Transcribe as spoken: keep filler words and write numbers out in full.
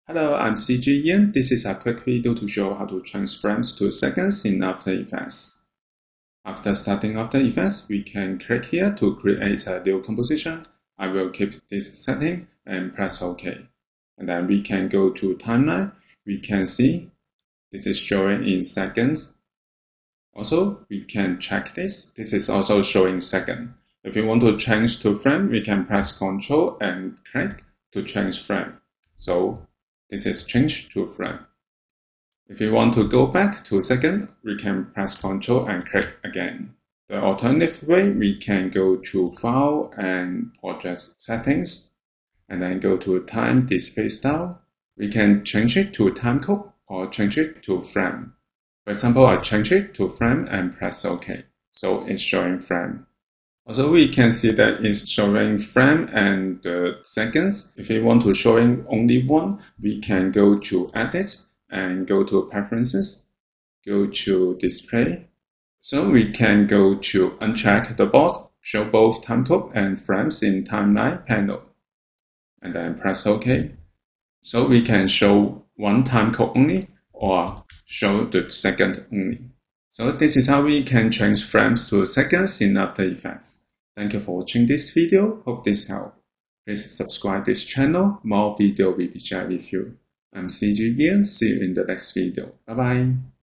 Hello, I'm cgian. This is a quick video to show how to change frames to seconds in After Effects. After starting After Effects, we can click here to create a new composition. I will keep this setting and press OK. And then we can go to timeline. We can see this is showing in seconds. Also, we can check this. This is also showing second. If we want to change to frame, we can press Ctrl and click to change frame. So this is change to frame. If we want to go back to second, we can press Ctrl and click again. The alternative way, we can go to File and Project Settings, and then go to Time Display Style. We can change it to Timecode or change it to frame. For example, I change it to frame and press OK. So it's showing frame. Also, we can see that it's showing frame and the seconds. If we want to showing only one, we can go to Edit and go to Preferences, go to Display. So we can go to uncheck the box, show both timecode and frames in Timeline panel, and then press OK. So we can show one timecode only or show the second only. So this is how we can change frames to seconds in After Effects. Thank you for watching this video. Hope this helped. Please subscribe this channel. More video will be shared with you. I'm cgian. See you in the next video. Bye bye.